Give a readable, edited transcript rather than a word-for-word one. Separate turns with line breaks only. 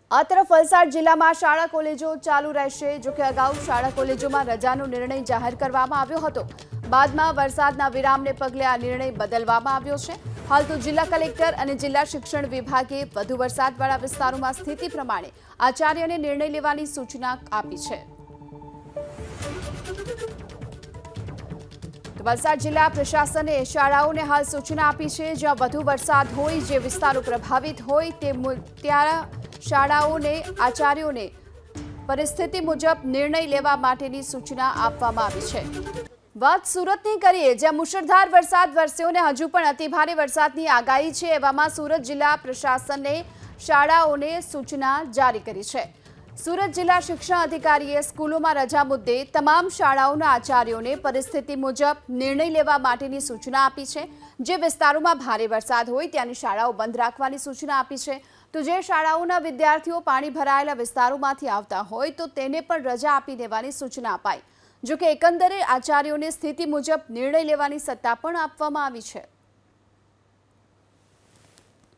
આ તરફ વલસાડ જિલ્લામાં શાળા કોલેજો ચાલુ રહેશે। જો કે અગાઉ શાળા કોલેજોમાં રજાનો નિર્ણય જાહેર કરવામાં આવ્યો હતો। બાદમાં વરસાદના વિરામને પગલે આ નિર્ણય બદલવામાં આવ્યો છે। હાલ તો જિલ્લા કલેક્ટર અને જિલ્લા શિક્ષણ વિભાગે વધુ વરસાદવાળા વિસ્તારોમાં સ્થિતિ પ્રમાણે આચાર્યને નિર્ણય લેવાની સૂચના આપી છે। વલસાડ જિલ્લા પ્રશાસને શાળાઓને હાલ સૂચના આપી છે। જ્યાં વધુ વરસાદ હોય, જે વિસ્તારો પ્રભાવિત હોય ત્યાં શાળાઓને આચાર્યોને પરિસ્થિતિ મુજબ નિર્ણય લેવા માટેની સૂચના આપવામાં આવી છે। વાત સુરતની કરીએ, જ્યાં મુશળધાર વરસાદ વરસ્યો અને હજુ પણ અતિભારે વરસાદની આગાહી છે। એવામાં સુરત જિલ્લા પ્રશાસને શાળાઓને સૂચના જારી કરી છે। સુરત જિલ્લા શિક્ષણ અધિકારીએ સ્કૂલોમાં રજા મુદ્દે તમામ શાળાઓના આચાર્યોને પરિસ્થિતિ મુજબ નિર્ણય લેવા માટેની સૂચના આપી છે। જે વિસ્તારોમાં ભારે વરસાદ હોય ત્યાંની શાળાઓ બંધ રાખવાની સૂચના આપી છે। તો જે શાળાઓના વિદ્યાર્થીઓ પાણી ભરાયેલા વિસ્તારોમાંથી આવતા હોય તો તેને પણ રજા આપી દેવાની સૂચના અપાઈ। જો કે એકંદરે આચાર્યોને સ્થિતિ મુજબ નિર્ણય લેવાની સત્તા પણ આપવામાં આવી છે।